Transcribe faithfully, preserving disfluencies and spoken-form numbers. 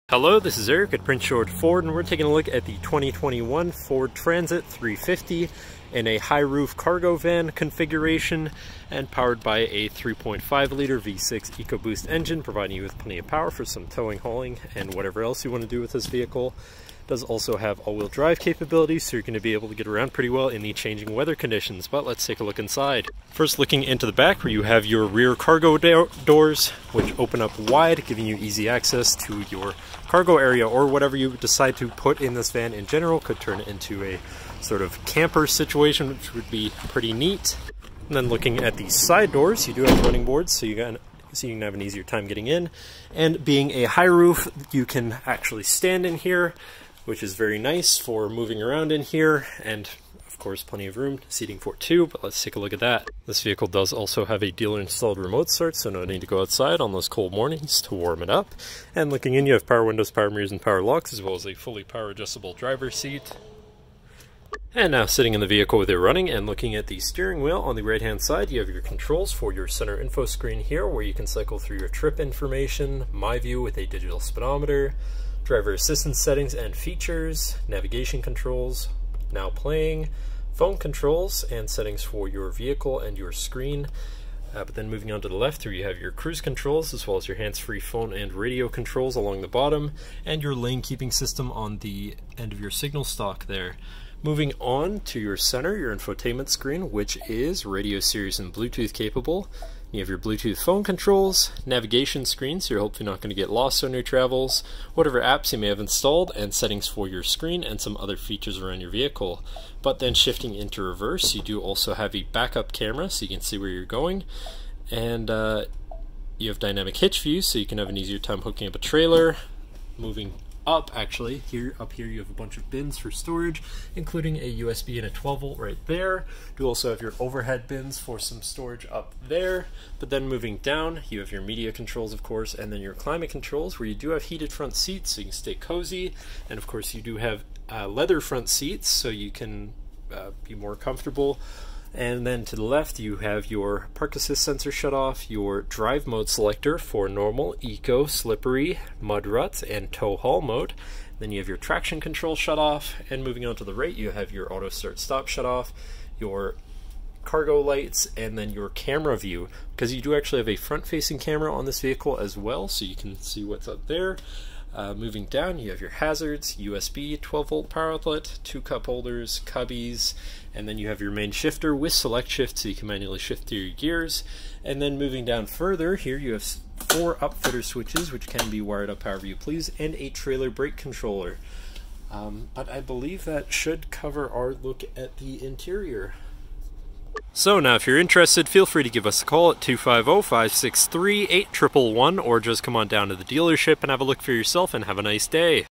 Hello, this is Eric at Prince George Ford, and we're taking a look at the twenty twenty-one Ford Transit three fifty in a high roof cargo van configuration and powered by a three point five liter V six EcoBoost engine, providing you with plenty of power for some towing, hauling, and whatever else you want to do with this vehicle. It does also have all-wheel drive capabilities, so you're going to be able to get around pretty well in the changing weather conditions. But let's take a look inside. First, looking into the back, where you have your rear cargo do doors, which open up wide, giving you easy access to your cargo area, or whatever you decide to put in this van in general. Could turn it into a sort of camper situation, which would be pretty neat. And then looking at the side doors, you do have running boards, so you got so you can have an easier time getting in. And being a high roof, you can actually stand in here, which is very nice for moving around in here, and of course plenty of room, seating for two. But let's take a look at that. This vehicle does also have a dealer installed remote start, so no need to go outside on those cold mornings to warm it up. And looking in, you have power windows, power mirrors, and power locks, as well as a fully power adjustable driver's seat. And now sitting in the vehicle with it running and looking at the steering wheel, on the right hand side you have your controls for your center info screen here, where you can cycle through your trip information, my view with a digital speedometer, driver assistance settings and features, navigation controls, now playing, phone controls, and settings for your vehicle and your screen. Uh, but then moving on to the left, here you have your cruise controls, as well as your hands-free phone and radio controls along the bottom, and your lane keeping system on the end of your signal stock there. Moving on to your center, your infotainment screen, which is radio, Sirius, and Bluetooth capable. You have your Bluetooth phone controls, navigation screen, so you're hopefully not going to get lost on your travels, whatever apps you may have installed, and settings for your screen, and some other features around your vehicle. But then shifting into reverse, you do also have a backup camera, so you can see where you're going, and uh, you have dynamic hitch view, so you can have an easier time hooking up a trailer. Moving up, actually, here up here you have a bunch of bins for storage, including a U S B and a twelve volt right there. You also have your overhead bins for some storage up there. But then moving down, you have your media controls, of course, and then your climate controls, where you do have heated front seats, so you can stay cozy. And of course you do have uh, leather front seats, so you can uh, be more comfortable. And then to the left you have your park assist sensor shut off, your drive mode selector for normal, eco, slippery, mud ruts, and tow haul mode. Then you have your traction control shut off, and moving on to the right you have your auto start stop shut off, your cargo lights, and then your camera view, because you do actually have a front facing camera on this vehicle as well, so you can see what's up there. Uh, moving down, you have your hazards, U S B, twelve volt power outlet, two cup holders, cubbies, and then you have your main shifter with select shift, so you can manually shift through your gears. And then moving down further, here you have four upfitter switches, which can be wired up however you please, and a trailer brake controller. Um, but I believe that should cover our look at the interior. So now if you're interested, feel free to give us a call at two five zero, five six three, eight one one one, or just come on down to the dealership and have a look for yourself, and have a nice day.